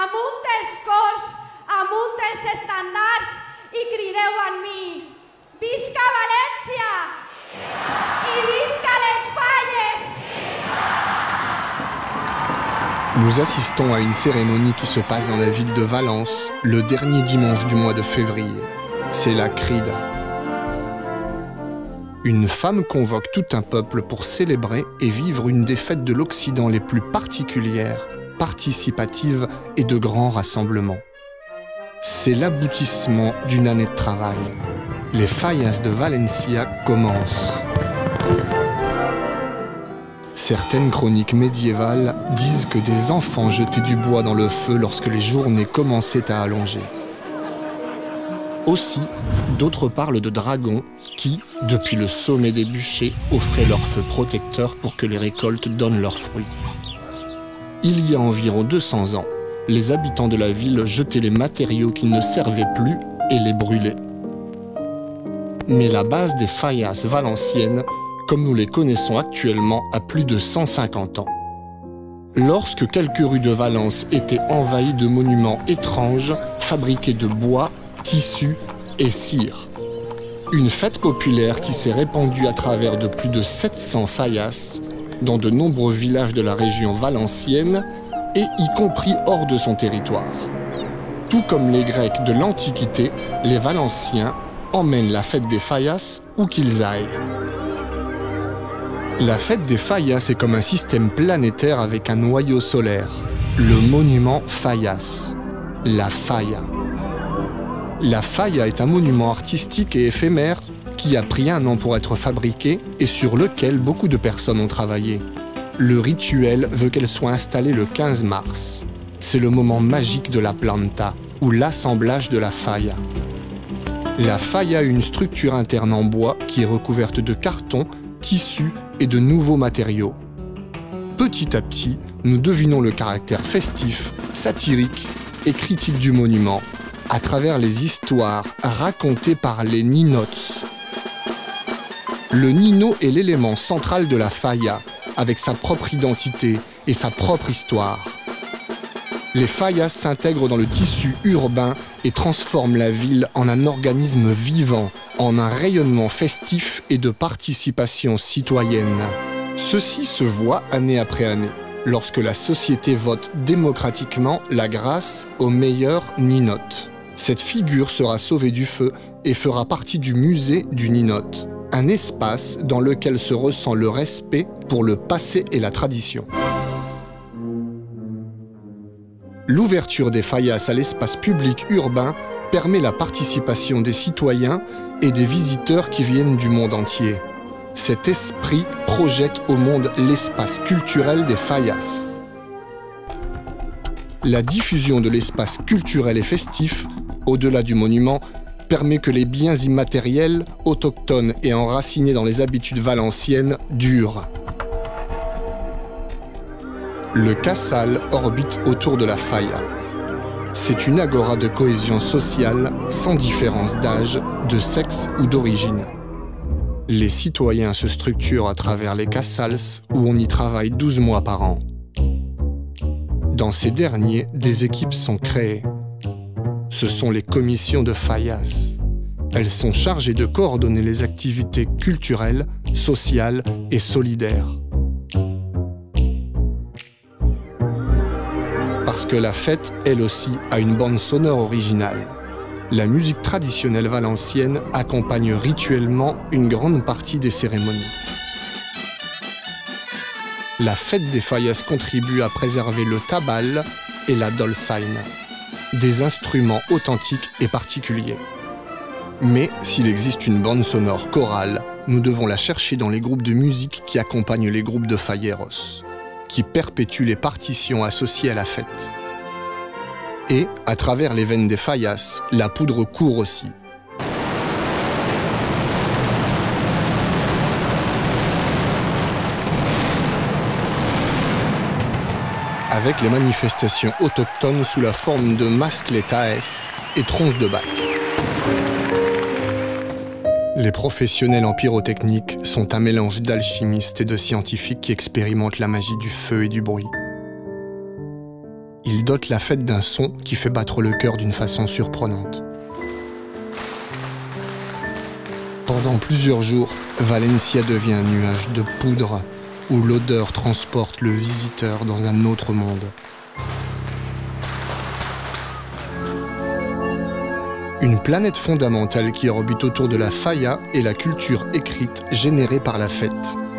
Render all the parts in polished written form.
amunt els cors, amunt els estandards i crideu amb mi. Visca València! I visca les Falles! Nous assistons à une cérémonie qui se passe dans la ville de Valence le dernier dimanche du mois de février. C'est la Crida. Une femme convoque tout un peuple pour célébrer et vivre une des fêtes de l'Occident les plus particulières, participatives et de grands rassemblements. C'est l'aboutissement d'une année de travail. Les Fallas de Valencia commencent. Certaines chroniques médiévales disent que des enfants jetaient du bois dans le feu lorsque les journées commençaient à allonger. Aussi, d'autres parlent de dragons qui, depuis le sommet des bûchers, offraient leur feu protecteur pour que les récoltes donnent leurs fruits. Il y a environ 200 ans, les habitants de la ville jetaient les matériaux qui ne servaient plus et les brûlaient. Mais la base des Fallas valenciennes, comme nous les connaissons actuellement, a plus de 150 ans. Lorsque quelques rues de Valence étaient envahies de monuments étranges, fabriqués de bois, tissus et cire. Une fête populaire qui s'est répandue à travers de plus de 700 Fallas dans de nombreux villages de la région valencienne et y compris hors de son territoire. Tout comme les Grecs de l'Antiquité, les Valenciens emmènent la fête des Fallas où qu'ils aillent. La fête des Fallas est comme un système planétaire avec un noyau solaire, le monument Fallas, la Falla. La Falla est un monument artistique et éphémère qui a pris un an pour être fabriqué et sur lequel beaucoup de personnes ont travaillé. Le rituel veut qu'elle soit installée le 15 mars. C'est le moment magique de la planta, ou l'assemblage de la Falla. La Falla a une structure interne en bois qui est recouverte de carton, tissus et de nouveaux matériaux. Petit à petit, nous devinons le caractère festif, satirique et critique du monument à travers les histoires racontées par les ninots. Le nino est l'élément central de la Falla, avec sa propre identité et sa propre histoire. Les Fallas s'intègrent dans le tissu urbain et transforment la ville en un organisme vivant, en un rayonnement festif et de participation citoyenne. Ceci se voit année après année, lorsque la société vote démocratiquement la grâce au meilleur ninote. Cette figure sera sauvée du feu et fera partie du musée du ninote, un espace dans lequel se ressent le respect pour le passé et la tradition. L'ouverture des Fallas à l'espace public urbain permet la participation des citoyens et des visiteurs qui viennent du monde entier. Cet esprit projette au monde l'espace culturel des Fallas. La diffusion de l'espace culturel et festif, au-delà du monument, permet que les biens immatériels, autochtones et enracinés dans les habitudes valenciennes durent. Le Casal orbite autour de la Falla. C'est une agora de cohésion sociale sans différence d'âge, de sexe ou d'origine. Les citoyens se structurent à travers les Casals où on y travaille 12 mois par an. Dans ces derniers, des équipes sont créées. Ce sont les commissions de Fallas. Elles sont chargées de coordonner les activités culturelles, sociales et solidaires. Parce que la fête, elle aussi, a une bande sonore originale. La musique traditionnelle valencienne accompagne rituellement une grande partie des cérémonies. La fête des Fallas contribue à préserver le tabal et la dolçaina, des instruments authentiques et particuliers. Mais s'il existe une bande sonore chorale, nous devons la chercher dans les groupes de musique qui accompagnent les groupes de falleros, qui perpétuent les partitions associées à la fête. Et, à travers les veines des Fallas, la poudre court aussi. Avec les manifestations autochtones sous la forme de mascletaes et tronces de bac. Les professionnels en pyrotechnique sont un mélange d'alchimistes et de scientifiques qui expérimentent la magie du feu et du bruit. Il dote la fête d'un son qui fait battre le cœur d'une façon surprenante. Pendant plusieurs jours, Valencia devient un nuage de poudre où l'odeur transporte le visiteur dans un autre monde. Une planète fondamentale qui orbite autour de la Falla est la culture écrite générée par la fête.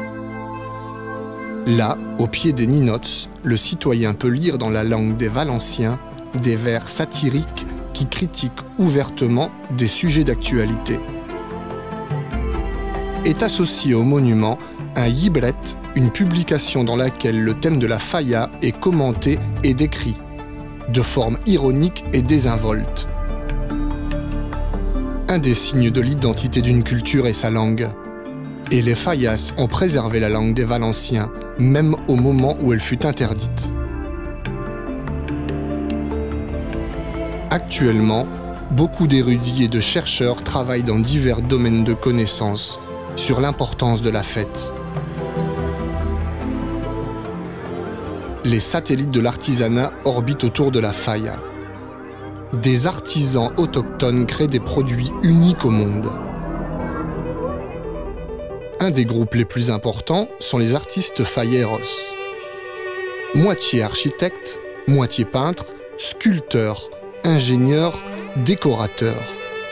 Là, au pied des ninots, le citoyen peut lire dans la langue des Valenciens des vers satiriques qui critiquent ouvertement des sujets d'actualité. Est associé au monument un llibret, une publication dans laquelle le thème de la Falla est commenté et décrit, de forme ironique et désinvolte. Un des signes de l'identité d'une culture est sa langue. Et les Fallas ont préservé la langue des Valenciens, même au moment où elle fut interdite. Actuellement, beaucoup d'érudits et de chercheurs travaillent dans divers domaines de connaissances sur l'importance de la fête. Les satellites de l'artisanat orbitent autour de la Falla. Des artisans autochtones créent des produits uniques au monde. Un des groupes les plus importants sont les artistes falleros. Moitié architectes, moitié peintres, sculpteurs, ingénieurs, décorateurs.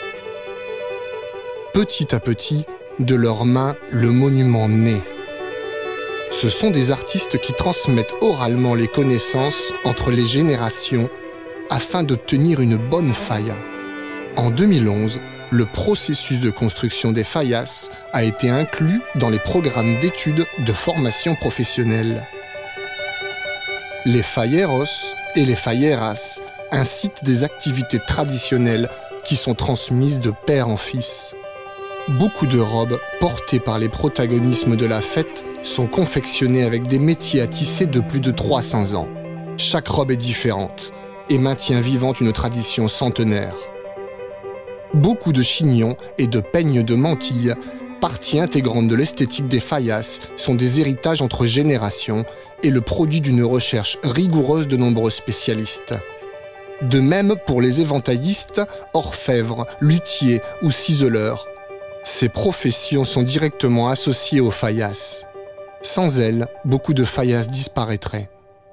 Petit à petit, de leurs mains, le monument naît. Ce sont des artistes qui transmettent oralement les connaissances entre les générations afin d'obtenir une bonne falla. En 2011, le processus de construction des fallas a été inclus dans les programmes d'études de formation professionnelle. Les falleros et les falleras incitent des activités traditionnelles qui sont transmises de père en fils. Beaucoup de robes portées par les protagonismes de la fête sont confectionnées avec des métiers à tisser de plus de 300 ans. Chaque robe est différente et maintient vivante une tradition centenaire. Beaucoup de chignons et de peignes de mantilles, partie intégrante de l'esthétique des fallas, sont des héritages entre générations et le produit d'une recherche rigoureuse de nombreux spécialistes. De même pour les éventaillistes, orfèvres, luthiers ou ciseleurs. Ces professions sont directement associées aux fallas. Sans elles, beaucoup de fallas disparaîtraient.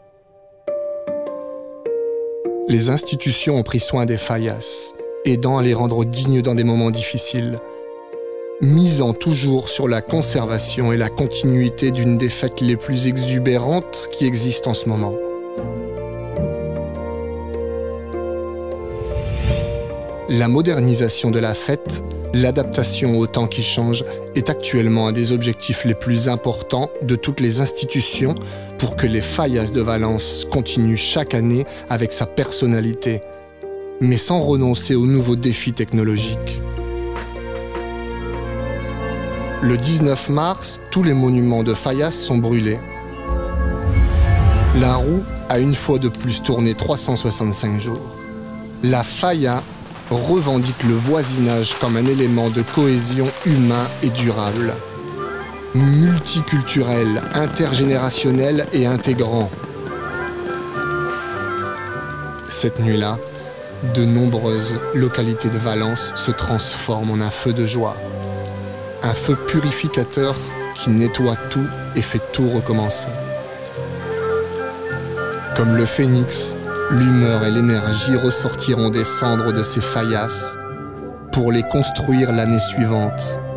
Les institutions ont pris soin des fallas, aidant à les rendre dignes dans des moments difficiles, misant toujours sur la conservation et la continuité d'une des fêtes les plus exubérantes qui existent en ce moment. La modernisation de la fête, l'adaptation au temps qui change, est actuellement un des objectifs les plus importants de toutes les institutions pour que les fallas de Valence continuent chaque année avec sa personnalité, mais sans renoncer aux nouveaux défis technologiques. Le 19 mars, tous les monuments de fallas sont brûlés. La roue a une fois de plus tourné 365 jours. La falla revendique le voisinage comme un élément de cohésion humain et durable. Multiculturel, intergénérationnel et intégrant. Cette nuit-là, de nombreuses localités de Valence se transforment en un feu de joie. Un feu purificateur qui nettoie tout et fait tout recommencer. Comme le phénix, l'humeur et l'énergie ressortiront des cendres de ces fallas pour les construire l'année suivante.